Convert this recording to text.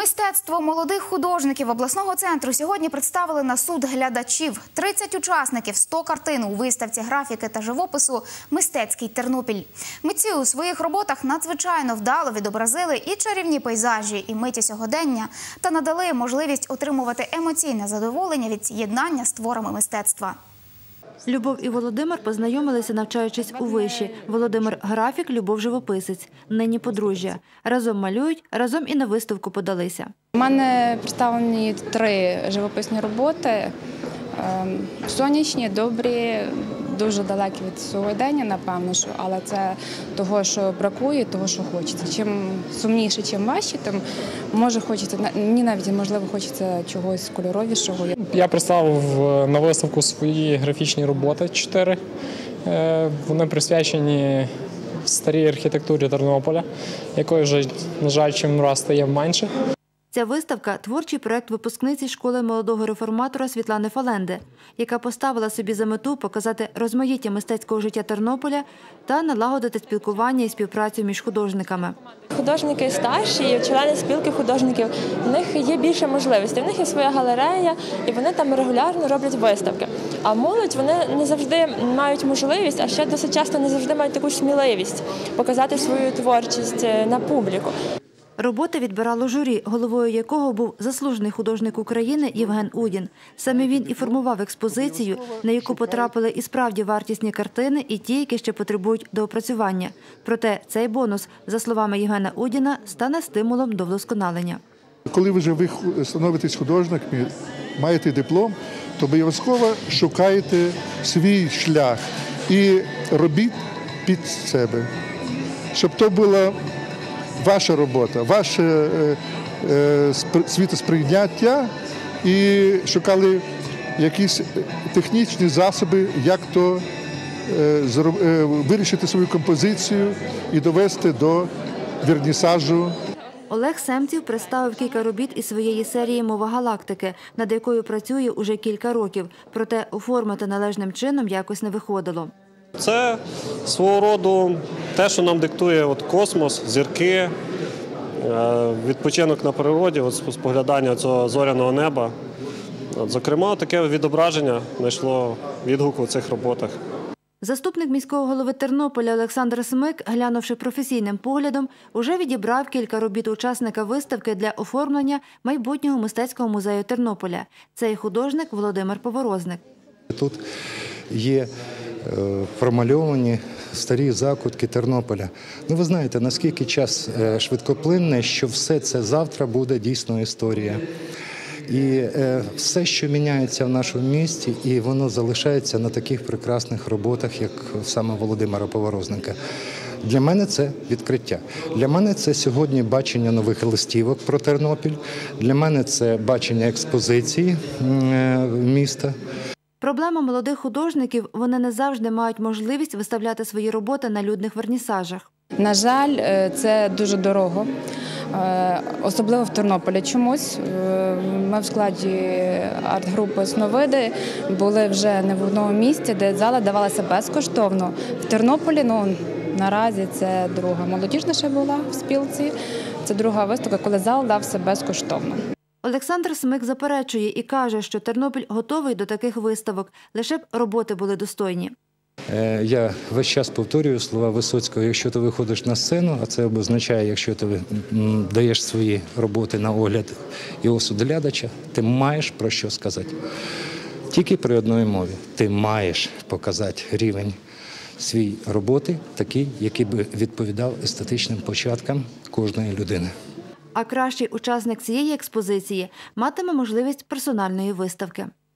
Мистецтво молодих художників обласного центру сьогодні представили на суд глядачів. 30 учасників, 100 картин у виставці графіки та живопису «Мистецький Тернопіль». Митці у своїх роботах надзвичайно вдало відобразили і чарівні пейзажі, і миті сьогодення та надали можливість отримувати емоційне задоволення від єднання з творами мистецтва. Любов і Володимир познайомилися, навчаючись у виші. Володимир – графік, Любов – живописець. Нині подружжя. Разом малюють, разом і на виставку подалися. У мене представлені 3 живописні роботи. Сонячні, добрі, дуже далекі від сьогодення, напевно, але це того, що бракує, того, що хочеться. Чим сумніше, чим важче, тим може хочеться, мені навіть, можливо, хочеться чогось кольоровішого. Я представив на виставку свої графічні роботи 4. Вони присвячені старій архітектурі Тернополя, якої вже, на жаль, чим раз стає менше. Ця виставка – творчий проєкт випускниці школи молодого реформатора Світлани Фаленди, яка поставила собі за мету показати розмаїття мистецького життя Тернополя та налагодити спілкування і співпрацю між художниками. Художники старші, члени спілки художників, в них є більше можливостей. В них є своя галерея, і вони там регулярно роблять виставки. А молодь, вони не завжди мають можливість, а ще досить часто не завжди мають таку сміливість показати свою творчість на публіку. Роботи відбирало журі, головою якого був заслужений художник України Євген Удін. Саме він і формував експозицію, на яку потрапили і справді вартісні картини, і ті, які ще потребують доопрацювання. Проте цей бонус, за словами Євгена Удіна, стане стимулом до вдосконалення. Коли ви вже становитесь художником, маєте диплом, то обов'язково шукаєте свій шлях і робіть під себе, щоб то була ваша робота, ваше світосприйняття, і шукали якісь технічні засоби, як то вирішити свою композицію і довести до вернісажу. Олег Семців представив кілька робіт із своєї серії «Мова галактики», над якою працює уже кілька років. Проте оформити належним чином якось не виходило. Це свого роду те, що нам диктує космос, зірки, відпочинок на природі, споглядання цього зоряного неба. Зокрема, таке відображення знайшло відгук у цих роботах. Заступник міського голови Тернополя Олександр Смик, глянувши професійним поглядом, уже відібрав кілька робіт учасника виставки для оформлення майбутнього мистецького музею Тернополя. Цей художник Володимир Поворозник. Тут є промальовані старі закутки Тернополя. Ви знаєте, наскільки час швидкоплинний, що все це завтра буде дійсно історія. І все, що міняється в нашому місті, і воно залишається на таких прекрасних роботах, як саме Володимира Поворозника. Для мене це відкриття. Для мене це сьогодні бачення нових листівок про Тернопіль. Для мене це бачення експозиції міста. Проблема молодих художників – вони не завжди мають можливість виставляти свої роботи на людних вернісажах. На жаль, це дуже дорого, особливо в Тернополі чомусь. Ми в складі арт-групи «Сновиди» були вже не в одному місці, де зала давалася безкоштовно. В Тернополі, наразі це друга молодіжна ще була в спілці, це друга виставка, коли зал дався безкоштовно. Олександр Смик заперечує і каже, що Тернопіль готовий до таких виставок, лише б роботи були достойні. Я весь час повторюю слова Висоцького: якщо ти виходиш на сцену, а це означає, якщо ти даєш свої роботи на огляд і осуд глядача, ти маєш про що сказати. Тільки при одній мові. Ти маєш показати рівень своєї роботи, такий, який би відповідав естетичним початкам кожної людини. А кращий учасник цієї експозиції матиме можливість персональної виставки.